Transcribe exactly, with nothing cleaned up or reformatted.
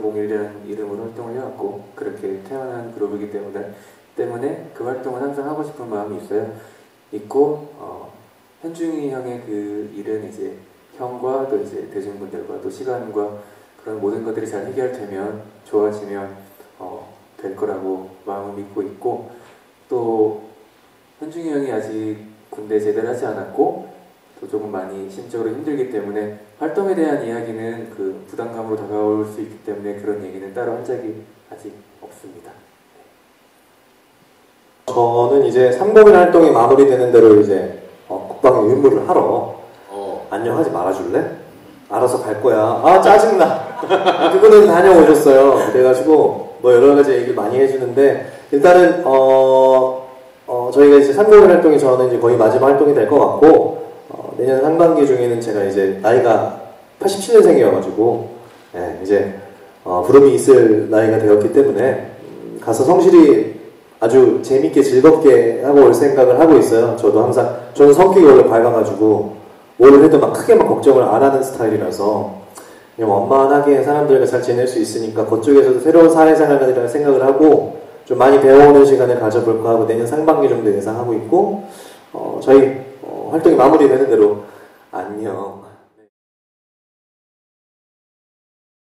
이천공일이라는 이름으로 활동을 해왔고 그렇게 태어난 그룹이기 때문에 때문에 그 활동을 항상 하고 싶은 마음이 있어요. 있고 어, 현중이 형의 그 일은 이제 형과 또 이제 대중분들과 또 시간과 그런 모든 것들이 잘 해결되면 좋아지면 어, 될 거라고 마음을 믿고 있고 또 현중이 형이 아직 군대 제대를 하지 않았고 또 조금 많이 심적으로 힘들기 때문에 활동에 대한 이야기는 그 부담감으로 다가올 수 있기 때문에 그런 얘기는 따로 한 적이 아직 없습니다. 저는 이제 삼공일 활동이 마무리되는 대로 이제 어, 국방의 의무를 하러 어, 안녕 하지 말아줄래? 알아서 갈 거야. 아 짜증나. 그분은 다녀오셨어요. 그래가지고 뭐 여러 가지 얘기를 많이 해주는데 일단은 어, 어 저희가 이제 삼공일 활동이 저는 이제 거의 마지막 활동이 될 것 같고 어, 내년 상반기 중에는 제가 이제 나이가 팔십칠 년생이어가지고 예, 이제 어, 부름이 있을 나이가 되었기 때문에 음, 가서 성실히 아주 재밌게 즐겁게 하고 올 생각을 하고 있어요. 저도 항상 저는 성격이 원래 밝아가지고 뭘 해도 막 크게 막 걱정을 안 하는 스타일이라서 그냥 원만하게 사람들과 잘 지낼 수 있으니까 그쪽에서도 새로운 사회생활이라는 생각을 하고 좀 많이 배워오는 시간을 가져볼까 하고 내년 상반기 정도 예상하고 있고 어, 저희 어, 활동이 마무리되는 대로 안녕